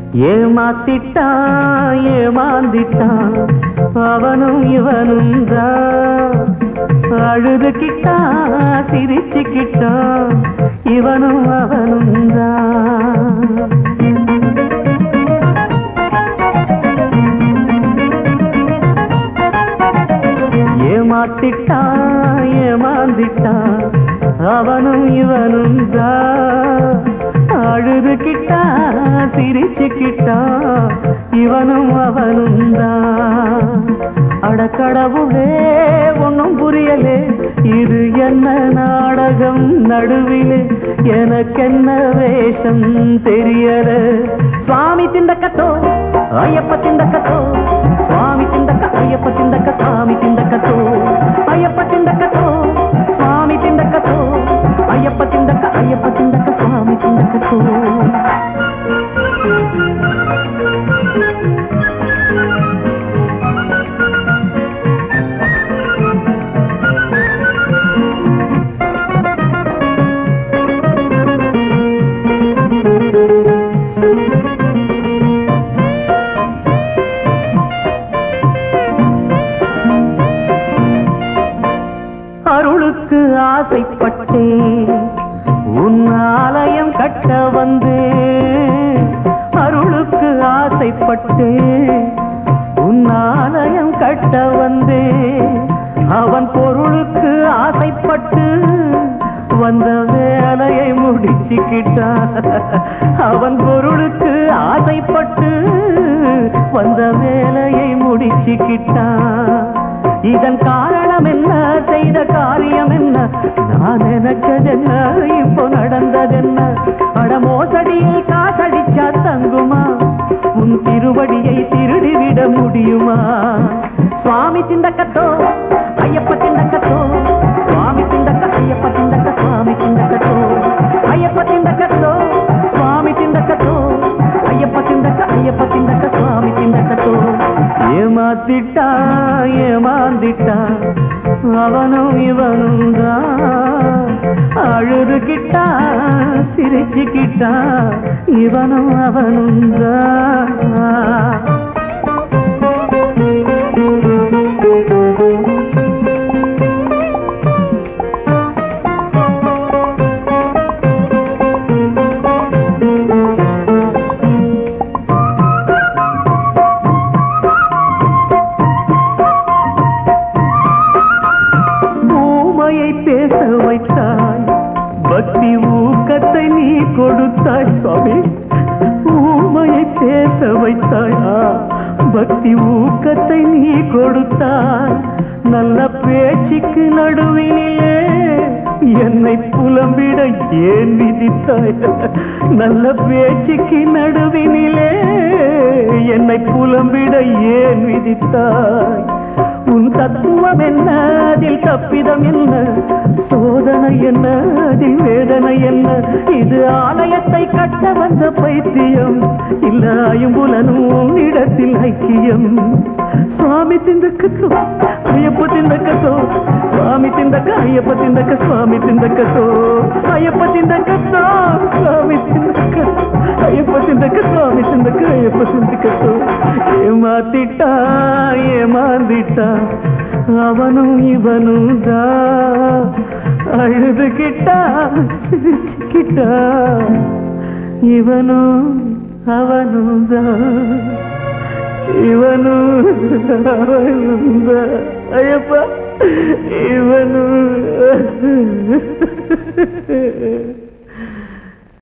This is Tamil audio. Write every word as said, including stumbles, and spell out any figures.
ஏமாத்திட்டான் ஏமாந்திட்டான் அவனும் இவனும் தான் அழுதுகிட்டா சிரிச்சுக்கிட்டா இவனும் அவனும் தான் ஏமாத்திட்டா ஏமாந்திட்டா அவனும் இவனும் தான் அழுதுகிட்டா சிரிச்சுக்கிட்டா இவனும் அவனும் தான் அடக்கடவுளே ஒன்னும் புரியலே இது என்ன நாடகம் நடுவிலே எனக்கென்ன வேஷம் தெரியல சுவாமி திண்டக்கத்தோ ஐயப்ப திண்டக்கத்தோ சுவாமி திண்டக்க ஐயப்ப திண்டக்க சுவாமி திண்டக்கத்தோ ஐயப்ப திண்டக்கத்தோ சுவாமி திண்டக்கத்தோ ஐயப்ப திண்டக்க ஐயப்ப திண்டக்க சுவாமி திண்டக்கத்தோ அருளுக்கு ஆசைப்பட்டேன் உன் ஆலயம் கட்ட வந்தேன் அருளுக்கு ஆசைப்பட்டேன் உன் ஆலயம் கட்ட வந்தேன் அவன் பொருளுக்கு ஆசைப்பட்டு வந்த வேலையை முடிச்சுக்கிட்டான் அவன் பொருளுக்கு ஆசைப்பட்டு வந்த வேலையை முடிச்சுக்கிட்டான் இதன் காரணம் என்ன செய்த காரியம் என்ன நான் நினைச்சதென்ன இப்போ நடந்ததென்ன அட மோசடியில் காசடிச்சா தங்குமா உன் திருவடியை திருடிவிட முடியுமா சுவாமி திண்டக்கத்தோ ஐயப்ப திண்டக்கத்தோ சுவாமி திண்டக்க ஐயப்ப திண்டக்க சுவாமி திண்டக்கத்தோ ஐயப்ப திண்டக்கத்தோ சுவாமி திண்டக்கத்தோ ஐயப்ப திண்டக்க ஐயப்ப திண்டக்க சுவாமி திண்டக்கத்தோ ஏமாத்திட்டா ஏமாந்திட்டா அவனும் இவனும் தான் அழுதுகிட்டா சிரிச்சுக்கிட்டா இவனும் அவனும் தான் பேச வைத்தாய் பக்தி ஊக்கத்தை நீ கொடுத்தாய் சுவாமி ஊமையை பேச வைத்தாயா பக்தி ஊக்கத்தை நீ கொடுத்தாய் நல்ல பேச்சுக்கு நடுவினிலே என்னை புலம்பிட ஏன் விதித்தாய் நல்ல பேச்சுக்கு நடுவினிலே என்னை புலம்பிட ஏன் விதித்தாய் உன் தத்துவம் என்ன அதில் தப்பிதம் என்ன சோதனை என்ன அதில் வேதனை என்ன இது ஆலயத்தை கட்ட வந்த பைத்தியம் இல்ல ஐம்புலனும் இடத்தில் ஐக்கியம் சுவாமி திண்டக்கத்தோ ஐயப்ப திண்டக்கத்தோ சுவாமி திண்டக்க ஐயப்ப திண்டக்க சுவாமி திண்டக்கத்தோ ஐயப்ப திண்டக்கத்தோ சுவாமி திண்டக்க ஐயப்ப திண்டக்க சுவாமி திண்டக்க ஐயப்ப திண்டக்கத்தோ ஏமாத்திட்டா ஏமாந்திட்டா அவனும் இவனும் தான் அழுதுகிட்டா சிரிச்சுக்கிட்டா இவனும் அவனும் தான் இவனும் அவனும் தான் ஐயப்பா இவனும்